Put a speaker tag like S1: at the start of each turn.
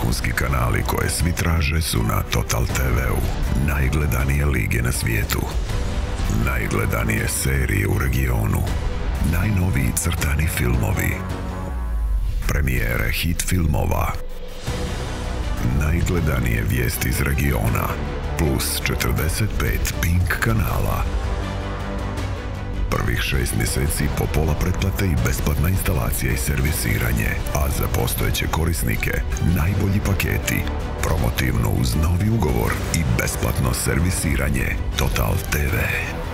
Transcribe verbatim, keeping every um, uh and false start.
S1: vrhunski kanali koje svi traže su na Total te veu. Najgledanije lige na svijetu. Najgledanije serije u regionu. Najnoviji crtani filmovi. Premijere hit filmova. Najgledanije vijesti iz regiona. Plus četrdeset pet Pink kanala. Prvih šest mjeseci po pola pretplate i besplatna instalacija i servisiranje, a za postojeće korisnike najbolji paketi, promotivno uz novi ugovor i besplatno servisiranje. Total te ve.